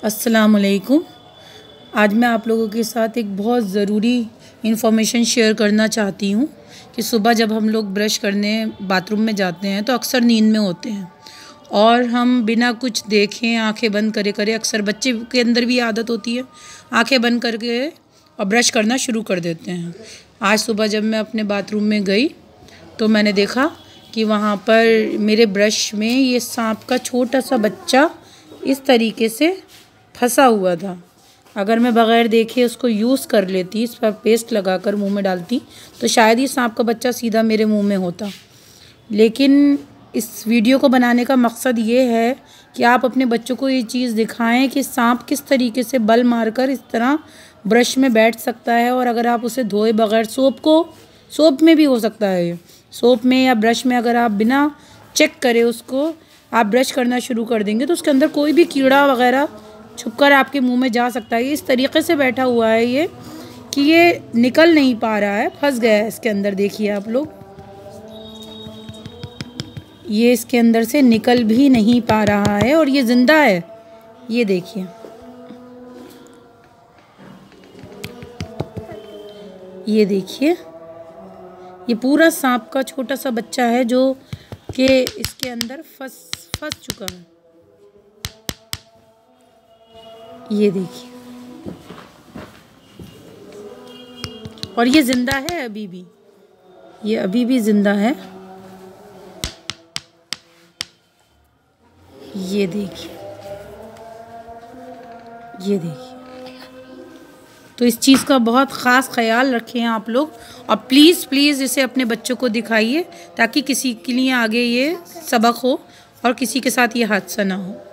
अस्सलामुअलैकुम। आज मैं आप लोगों के साथ एक बहुत ज़रूरी इन्फॉर्मेशन शेयर करना चाहती हूँ कि सुबह जब हम लोग ब्रश करने बाथरूम में जाते हैं तो अक्सर नींद में होते हैं और हम बिना कुछ देखें आंखें बंद करे करे, अक्सर बच्चे के अंदर भी आदत होती है, आंखें बंद करके और ब्रश करना शुरू कर देते हैं। आज सुबह जब मैं अपने बाथरूम में गई तो मैंने देखा कि वहाँ पर मेरे ब्रश में ये सांप का छोटा सा बच्चा इस तरीके से फंसा हुआ था। अगर मैं बग़ैर देखे उसको यूज़ कर लेती, इस पर पेस्ट लगाकर मुंह में डालती, तो शायद ही सांप का बच्चा सीधा मेरे मुंह में होता। लेकिन इस वीडियो को बनाने का मकसद ये है कि आप अपने बच्चों को ये चीज़ दिखाएं कि सांप किस तरीके से बल मारकर इस तरह ब्रश में बैठ सकता है। और अगर आप उसे धोए बग़ैर सोप में भी हो सकता है, ये सोप में या ब्रश में अगर आप बिना चेक करे उसको आप ब्रश करना शुरू कर देंगे तो उसके अंदर कोई भी कीड़ा वगैरह छुपकर आपके मुंह में जा सकता है। इस तरीके से बैठा हुआ है ये कि ये निकल नहीं पा रहा है, फंस गया है इसके अंदर। देखिए आप लोग, ये इसके अंदर से निकल भी नहीं पा रहा है और ये ज़िंदा है। ये देखिए, ये देखिए, ये पूरा सांप का छोटा सा बच्चा है जो कि इसके अंदर फंस चुका है। ये देखिए, और ये ज़िंदा है अभी भी, ये अभी भी ज़िंदा है। ये देखिए, ये देखिए। तो इस चीज़ का बहुत ख़ास ख्याल रखें आप लोग और प्लीज़ इसे अपने बच्चों को दिखाइए ताकि किसी के लिए आगे ये सबक हो और किसी के साथ ये हादसा ना हो।